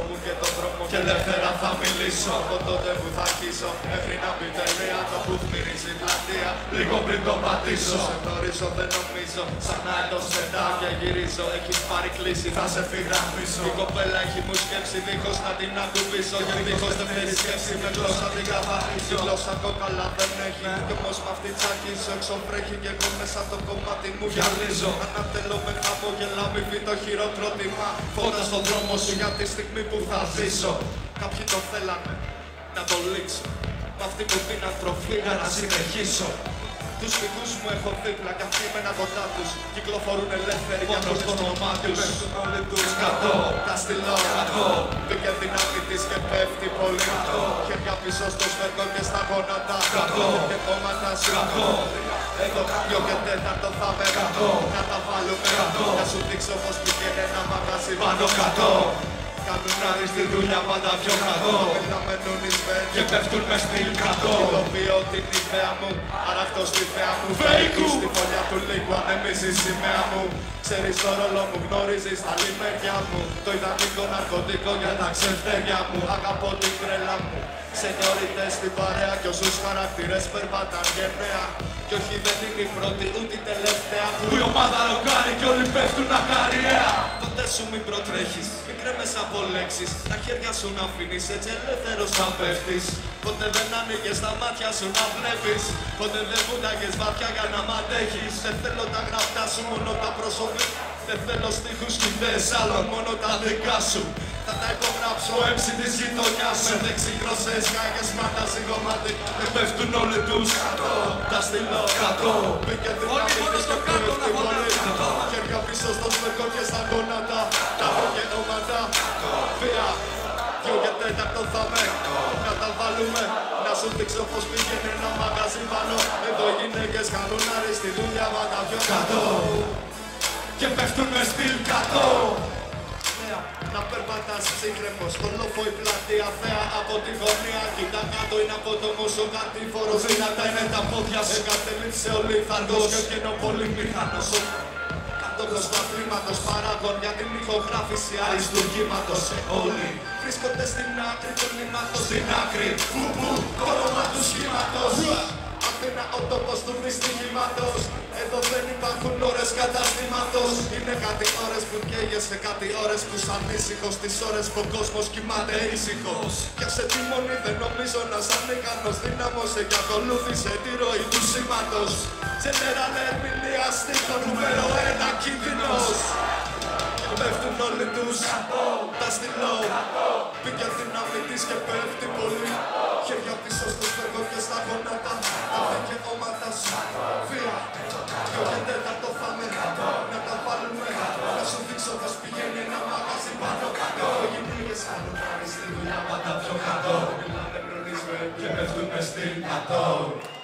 μου και τον δρόμο και ελεύθερα θα μιλήσω. Από τότε που θα αρχίσω μέχρι να μπει τελεία το που μυρίζει πλατεία. Λίγο πριν το πατήσω, σε γνωρίζω δεν νομίζω. Σαν να εντός μετά και γυρίζω. Έχεις πάρει κλίση, θα σε φυγραμμίσω. Η κοπέλα έχει μου σκέψη δίχως να την ακουμπήσω. Και δίχως δεύτερη σκέψη με γλώσσα την καθαρίζω. Η γλώσσα κόκαλα δεν έχει. Κι όμως μ' αυτή τσακίζω. Έξω βρέχει και εγώ μέσα το κομμάτι μου γυαλίζω. Ανατελώ με χαμόγελα, μη πει το χειροκρότημα. Φώτα στον δρόμο σου για τη στιγμή που θα ζήσω. Κάποιοι το θέλανε να το λήξω. Μ' αυτή που την ατροφή για να συνεχίσω. Τους φίλους μου έχω δίπλα κι αυτοί μένα κοντά τους. Κυκλοφορούν ελεύθεροι για το όνομά τους. Πέφτουν όλοι τους κάτω, τα στυλώ κάτω. Μπήκε δύναμη της και πέφτει πολύ κάτω. Χέρια πίσω στο σφαίρκο και στα γόνατα κάτω. Και κόμματα σου κάτω. Εδώ κάποιο και τέταρτο θα με κάτω. Καταβάλουμε κάτω. Να σου δείξω πως πηγαίνει ένα μαγαζί πάνω κάτω. Κάνουν άρι στη δουλειά πάντα πιο κάτω. Μετά μένουν εισμένοι και πέφτουν μες στην κάτω. Υλοποιώ την ιδέα μου, άρα αυτό στη θέα μου. Φέικου! Στη φωλιά του λίγου ανεμίζει η σημαία μου. Ξέρεις το ρόλο μου, γνωρίζεις τα λιμέρια μου. Το ιδανικό ναρκωτικό για τα ξεφτέρια μου. Αγαπώ την τρέλα μου. Σενιωρίτες στην παρέα κι όσους χαρακτήρες περπατάν γενναία. Κι όχι δεν είναι η πρώτη ούτε η τελευταία που η ομάδα ροκάρει κι όλοι πέφτουν ακαριέα. Ποτέ σου μην προτρέχεις, μην κρέμες από λέξεις. Τα χέρια σου να αφήνεις έτσι ελεύθερος να πέφτεις. Ποτέ δεν ανοίγες τα μάτια σου να βλέπεις. Ποτέ δεν βούταγες βαθιά για να μ' αντέχεις. Δεν θέλω τα γραφτά σου, μόνο τα προσωπικά. Δεν θέλω στίχους κι ιδέες άλλων, μόνο τα δικά σου. Θα τα υπογράψω έμψη της γειτονιάς σου. Με δεξιγρόσες κάγες μάτα σιγωματικά. Δεν πέφτουν όλοι τους κάτω. Τα στυλώ κάτω. Μπήκε δύναμη της και πέφτει πολύ κάτω. Χέρια πίσω στο σφαίρκο και στα γόνατα. Τα προγενώματα βία. Δυο και τέταρτο θα με να τα βάλουμε. Να σου δείξω πως πήγαινε ένα μαγαζί πάνω. Εδώ οι γυναίκες κάνουν άρι στη δουλειά πάντα πιο κάτω. Και πέφτουν μες στην κάτω. Να περπατάς ψύχρεμος, στο λόφο η πλατεία θέα από τη γωνία. Κοίτα κάτω είναι απότομος ο κατήφορος. Δυνατά είναι τα πόδια σου. Εγκατέλειψε ο λιθαργός και εκείνο πολύ μηχανός. Κάτοχος του αθλήματος παράγων για την ηχογράφηση αριστουργήματος. Όλοι βρίσκονται στην άκρη του νήματος. Στην άκρη, που, το όνομα του σχήματος. Αθήνα ο τόπος του δυστυχήματος. Εδώ δεν υπάρχουν ώρες καταστήματος. Είναι κάτι ώρες που καίγεσαι, κάτι ώρες που σαν ήσυχος. Τις ώρες που ο κόσμος κοιμάται ήσυχος. Πιάσε τη μονή, δεν νομίζω να σαν ικανός. Δύναμωσε και ακολούθησε τη ροή του σήματος. General ερμηνεία στίχο νούμερο 1 κίνδυνος. Πέφτουν όλοι τους τα στυλώ. Πήγε δύναμη της και πέφτει πολύ. Χέρια πίσω στο σφαίρκο και στα γόνατα. Τα δικαιώματα σου βία. Δυο και τέταρτο θα με να τα βάλουμε. Να σου δείξω πως πηγαίνει ένα μαγαζί πάνω κάτω. Οι γυναίκες κάνουν άρι στη δουλειά πάντα πιο κάτω. Μιλάνε γνωρίζουμε και πέφτουν μες στην κάτω.